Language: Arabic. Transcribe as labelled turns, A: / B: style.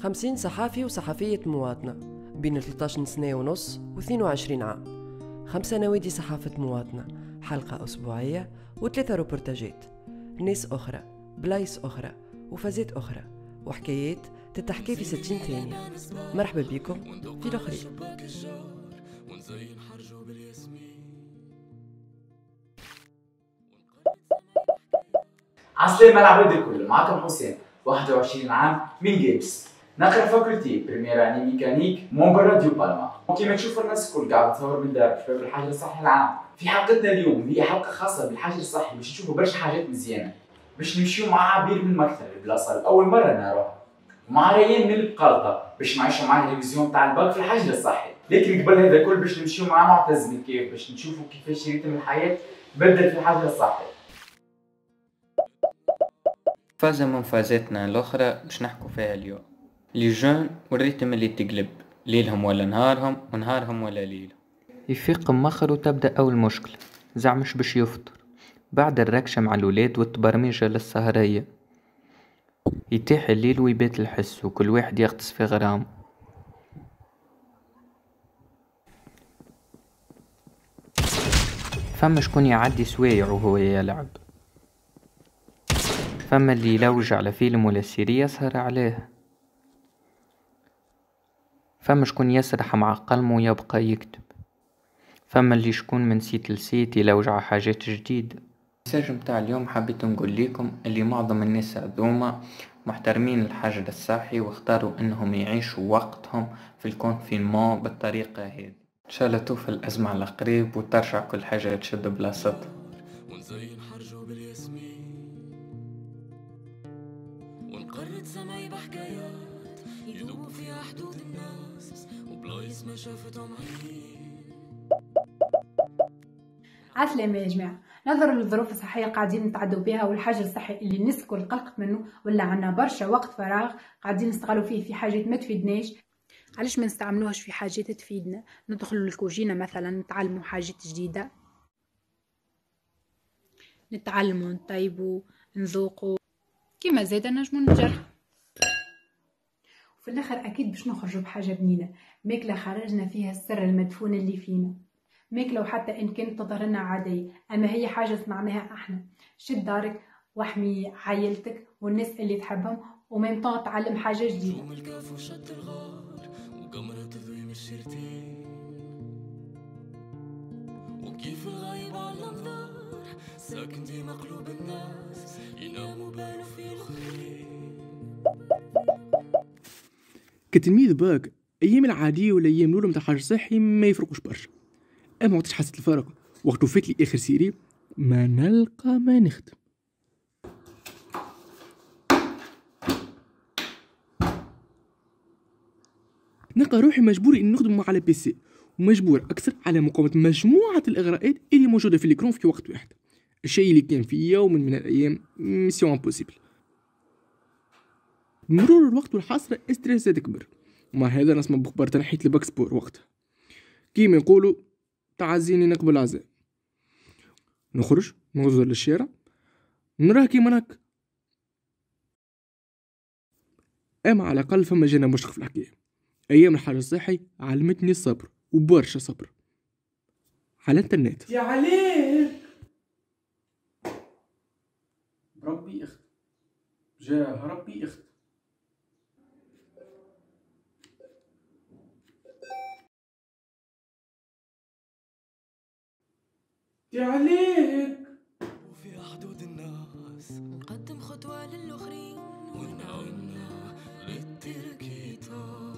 A: 50 صحافي وصحفية مواطنة بين 13 سنة ونص و22 عام، 5 نوادي صحافة مواطنة، حلقة أسبوعية و3 روبورتاجات، ناس أخرى، بلايص أخرى وفازات أخرى وحكايات تتحكي في 60 ثانية. مرحبا بكم في الأخرين.
B: عسلامة العباد الكل، معكم حسين 21 عام من جيمس، نقرا فاكولتي بريمير اني ميكانيك مونبر راديو بالما. وكما تشوفوا الناس الكل قاعد تصور من دار في باب الحجر الصحي العام. في حلقتنا اليوم هي حلقة خاصة بالحجر الصحي باش نشوفوا برشا حاجات مزيانة، باش نمشيو مع عبير من المكتب البلاصة لأول مرة نروح، ومع ريان من البقالطة باش نعيشوا معاه الريفيزيون تاع الباك في الحجر الصحي. لكن قبل هذا الكل باش نمشيو مع معتز من كيف باش نشوفوا كيفاش ريتم الحياة بدل في الحجر الصحي.
C: فازة من فازاتنا الأخرى باش نحكو فيها اليوم، لي جون والريتم اللي تقلب ليلهم ولا نهارهم ونهارهم ولا ليلهم. يفيق مخر وتبدأ أول مشكلة، زعمش باش يفطر بعد الركشة مع الولاد والتبرميجة للسهرية، يتيح الليل ويبات الحس وكل واحد يغطس في غرام. فما شكون يعدي سوايع وهو يلعب، فما اللي يلوج على فيلم ولا سيري يسهر عليه، فما شكون يسرح مع قلمه ويبقى يكتب، فما اللي شكون من سيت لسيت يلوج على حاجات جديدة. المساج متاع اليوم حبيت نقول لكم اللي معظم الناس هذوما محترمين الحجر الصحي واختاروا انهم يعيشوا وقتهم في الكونفينمون بالطريقة هذه. ان شاء الله توفى الازمة على قريب وترجع كل حاجة تشد بلاصتها.
D: ونزين حرجو بالياسمين ونقرد سماي بحكايات يدوبوا فيها حدود الناس وبلايص ما شافتهم عين.
E: عسلامة يا جماعة، نظرا للظروف الصحية قاعدين نتعدوا بها والحجر الصحي اللي الناس الكل قلقت منه ولا عنا برشا وقت فراغ قاعدين نستغلوا فيه في حاجات ما تفيدناش. علاش ما نستعملوهش في حاجات تفيدنا؟ ندخلوا الكوجينة مثلا نتعلموا حاجات جديدة، نتعلموا نطيبوا نذوقوا، كيما زادا نجموا نجربوا. وفي الاخر اكيد باش نخرجوا بحاجة بنينة، ماكلة خرجنا فيها السر المدفون اللي فينا، ماكلة وحتى إن كانت تظهر لنا عادية أما هي حاجة صنعناها إحنا. شد دارك واحمي عائلتك والناس اللي تحبهم وميم طون تعلم حاجة جديدة.
D: شوم الكاف وشط الغار وقمرة تضوي من الشرتين وكيف الغايب على الأنظار ساكن ديما قلوب الناس يناموا بالو في الخير.
F: كتلميذ باك أيام العادية ولا أيام الأولى متاع حاجة صحي ما يفرقوش برشا، أما وقتاش حسيت الفرق وقت وفات لي آخر سيري ما نلقى ما نخدم. نلقى روحي مجبور إني نخدم على بيسي ومجبور أكثر على مقاومة مجموعة الإغراءات اللي موجودة في الإكران في وقت واحد، الشيء اللي كان في يوم من الأيام ميسيون امبوسيبل. مرور الوقت والحسرة استريس تكبر، ومع هذا نسمع بخبر تنحيت الباكسبور وقتها كيما يقولوا تعزيني نقبل عزاء. نخرج نغزر للشارع نراه كيما نك، اما على الاقل فما جانا مشرف في الحكايه. ايام الحاجه الصحي علمتني الصبر وبرشا صبر على الانترنت.
G: يا عليك ربي اخت جاه ربي اخت. يا عليك
D: وفي حدود الناس نقدم خطوة للآخرين ونعنا للتركيتات.